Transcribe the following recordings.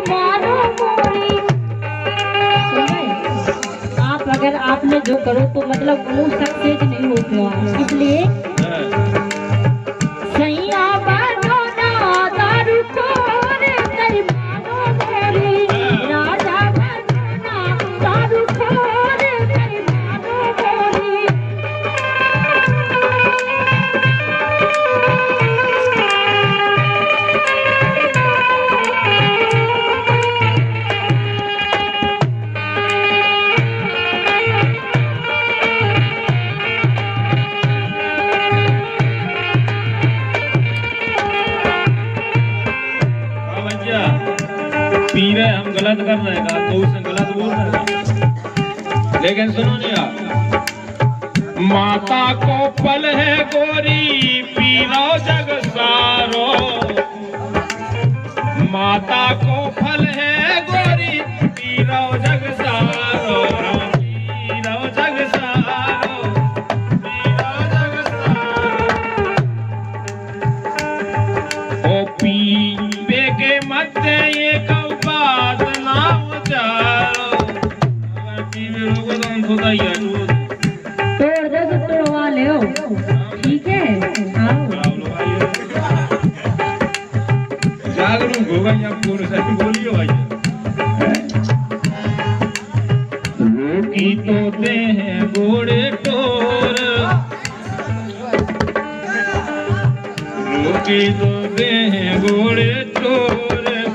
मानो मोरी। आप अगर आपने जो करो तो मतलब वो सक्सेस नहीं होते हैं, इसलिए सैया बनो ना दारू खोर कई मानो मोरी, राजा बनो ना दारू खोर कई मानो मोरी। पी रहे हम गलत कर रहे हैं तो उसे गलत बोल रहे हैं, लेकिन सुनो नहीं यार। माता को पल है गोरी पीरो जग सारो, माता को फल है गोरी पीरो जग सारो, पीरो जग सारो, पीरो जग सारो। ओ पीबे के मत ये बात ना उचारो, अगर टीवी लोगों तो हम खुदा ही है तोड़ दे तो तोड़वा ले हो, ठीक है। जागरूक होगा या पूरे से बोलियो भाई। रोकी तोते हैं घोड़े टोर, रोकी तोते हैं घोड़े टोर,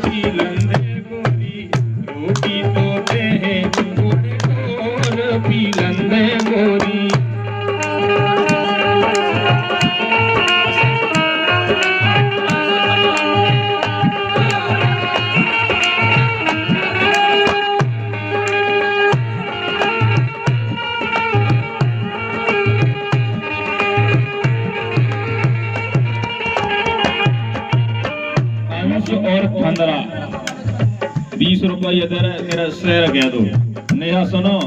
पीलंदे गोरी। और 15-20 रुपये तेरा शेर कह दो। नेहा सुनो,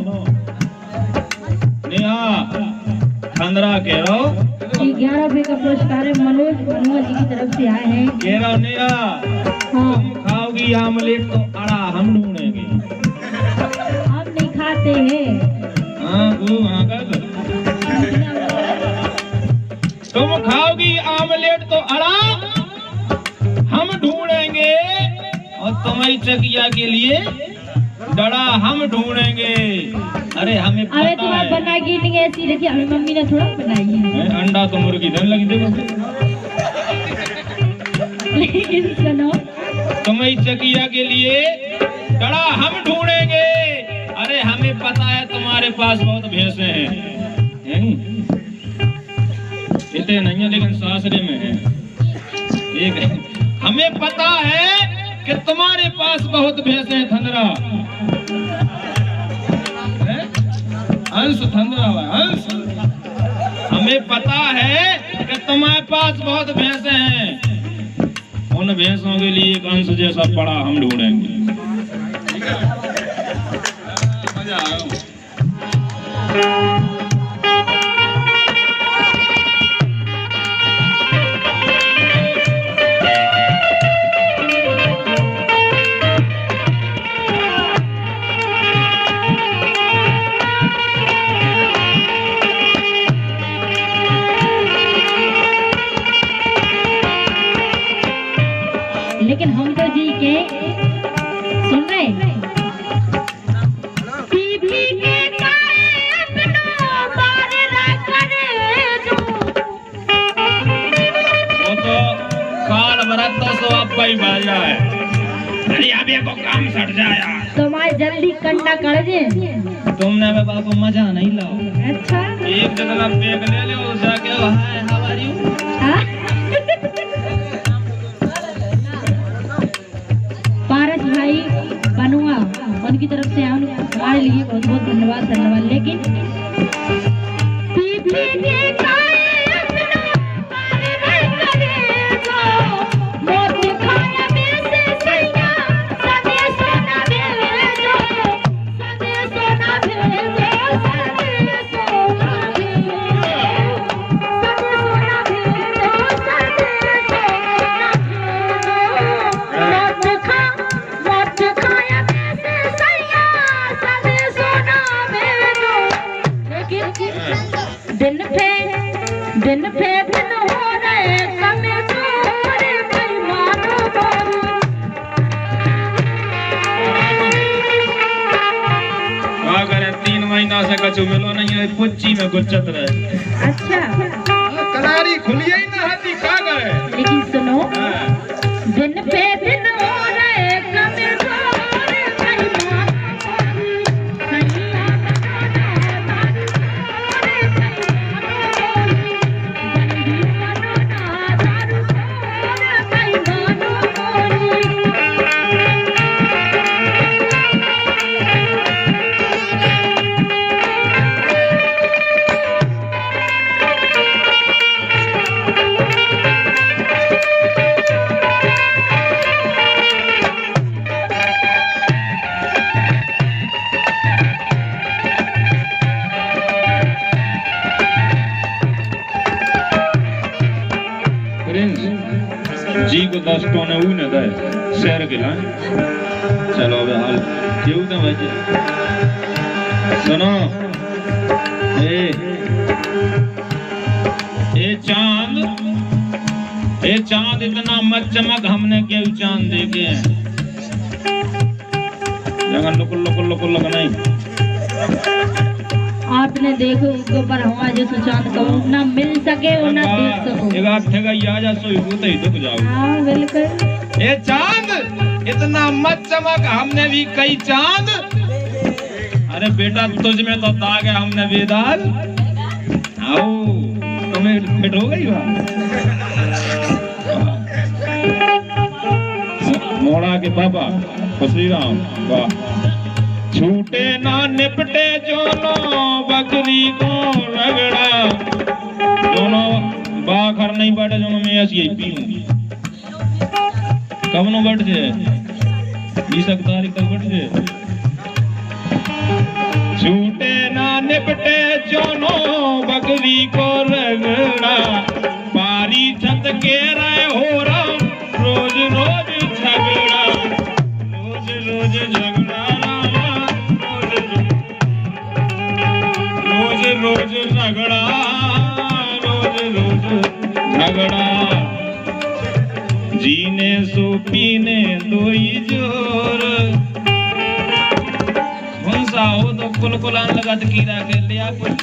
नेहा 15 कह रहा हूँ। 11 रुपए का पुरस्कार है, मनोज जी की तरफ से आए हैं। कह रहा हूँ नेहा, तुम खाओगी आमलेट तो अड़ा हम ढूंढेंगे। हम नहीं खाते हैं। हाँ वो हाँ कर। तुम खाओगी आमलेट तो अड़ा हम ढूंढेंगे, और तुम्हारी चकिया के लिए डड़ा हम ढूंढेंगे। अरे हमें पता है। तुम्हें बनाई नहीं ऐसी, देखिए हमें मम्मी ने थोड़ा बनाई है। अंडा तो मुर्गी धन लगी देखो। लेकिन सुनो, तुम्हारी चकिया के लिए डड़ा हम ढूंढेंगे। अरे हमें पता है तुम्हारे पास बहुत भैंसे हैं, इतने नहीं है लेकिन सासरे में है एक। हमें पता है कि तुम्हारे पास बहुत भैंसे हैं थंदरा, हंस थंदरा हंस। हमें पता है कि तुम्हारे पास बहुत भैंसे हैं, उन भैंसों के लिए एक अंश जैसा पड़ा हम ढूंढेंगे। मजा आया। लेकिन हम तो जी के सुन रहे टीवी के वो तो काल बरत तो सो अब ही बाजा है। अरे अभी को काम सट जाया। तुम्हारे जल्दी कंडा कर दे। तुमने में बाबू मजा नहीं लाओ। अच्छा एक जगह बैग ले ले और जाके hi how are you. Paras भाई बनुआ उनकी तरफ से हमारे लिए बहुत बहुत धन्यवाद। लेकिन दिन पे दिन हो रहे कमजोर बेईमानो क्या करे 3 महीना से कछु मिलो नहीं है पुच्ची में गुच्चत रहे। अच्छा कलारी खुली ही ना हाथी क्या करे। लेकिन सुनो दिन पे दिन हो रहे कमजोर जी को 10 टोने ऊने दे शेर के ला चलो अब हाल क्यों ना भाई सुनो ए चांद इतना मत चमक हमने क्यों चांद देखे हैं जगह लुकुल नहीं आपने देखो उसके ऊपर हुआ जो चांद को ना मिल सके और ना देख सको एक आध ठेगा आ जा सो ही दुख जाओ। हाँ बिल्कुल। ये चांद इतना मत चमक हमने भी कई चांद। अरे बेटा तुझ में तो दाग है हमने भी दाग। आओ तुम्हें फिट हो गई मोड़ा के पापा खुशी राम वाह छूटे ना निपटे जोनो बकरी को रगड़ा जोनो बाखर नहीं बैठे जोनो मैं ऐसी पीऊं कब नो बैठ जे 20 तारीख तक बैठ जे छूटे ना निपटे जोनो बकरी को रगड़ा पारी छत के रहे हो रहा रोज रोज झगड़ा रोज झगड़ा रोज झगड़ा झगड़ा जीने सो पीने दो ही जोर भंसा हो तो कुलकुलान लगा तो कीड़ा के लिया कुछ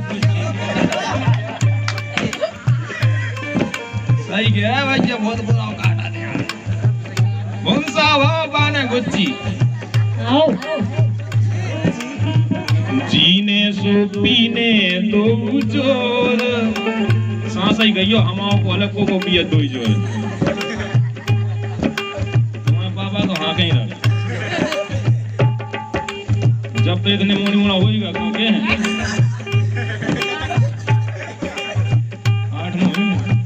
सही गया भाई ये बहुत बुरा काटा दिया भंसा हो बाने गुच्ची आओ जीने सो पीने दो जोर सांस ही गई हो हमाओ को अलग को पिया दो जोर तुम्हारे बाबा तो हाँ कहीं रहा जब तो इतने मोनी मोड़ा होएगा क्योंकि 8 महीने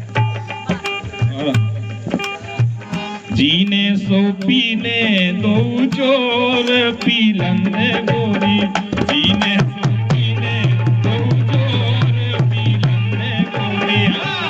जीने सो पीने दो जोर पी लंदे गोरी जीने सो पीने दो जोर पी लंदे गोरी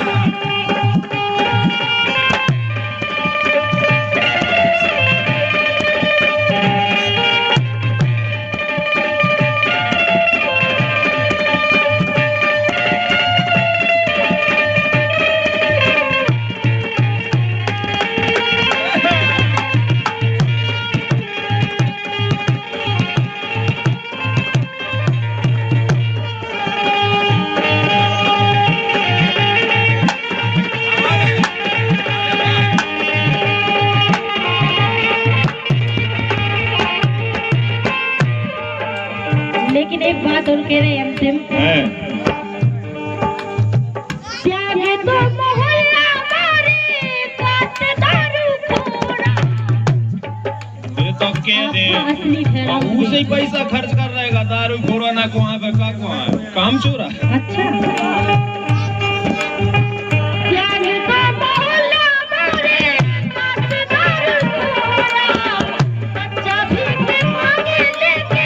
लेकिन एक बात और कह रहे अंतिम त्यागे तो मोहल्ला मारे काट दारू खोरा तो कह दे असली ठहरा उसे ही पैसा खर्च कर रहेगा दारू खोरा ना को पे का को काम चोरा अच्छा त्यागे तो मोहल्ला मारे काट दारू खोरा बच्चा भी के मांगे लेके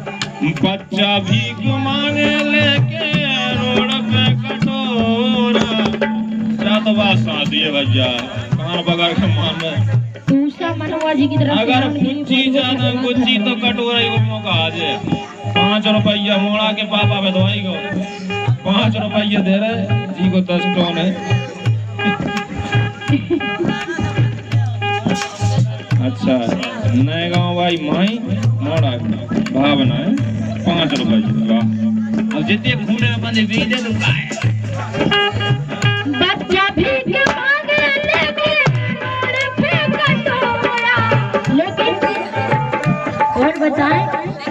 बच्चा भी मांगे लेके रोड पे कटोरा रे भैया कान बगाड़ के मान में दूसरा मनवा जी की तरफ से अगर आने के लिए कुछ बहुत-बहुत ज्यादा कुछ धन्यवाद। तो कटोरा को मौका आ जाए 5 रुपया मोड़ा के पापा पे दवाई को 5 रुपया दे रहे जी को 10 टन है अच्छा नए गांव भाई माई मोड़ा भावना है 5 रुपया वाह अब जितने घूमने में बंदे भी दे दो बच्चा भीख मांगे लेके मोड़ पे कटोरा लेकिन और बताएं